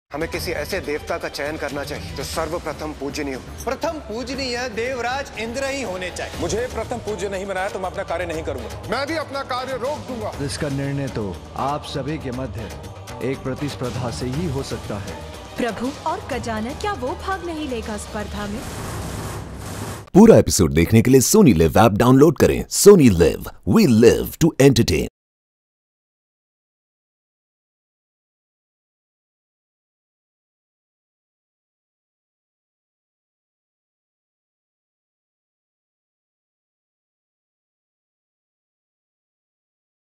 हमें किसी ऐसे देवता का चयन करना चाहिए जो सर्वप्रथम पूजनीय हो। प्रथम पूजनीय देवराज इंद्र ही होने चाहिए। मुझे प्रथम पूज्य नहीं बनाया तो मैं अपना कार्य नहीं करूंगा। मैं भी अपना कार्य रोक दूंगा। इसका निर्णय तो आप सभी के मध्य एक प्रतिस्पर्धा से ही हो सकता है। प्रभु और गजानन, क्या वो भाग नहीं लेगा स्पर्धा में? पूरा एपिसोड देखने के लिए सोनी लिव ऐप डाउनलोड करें। Sony LIV, we live to entertain.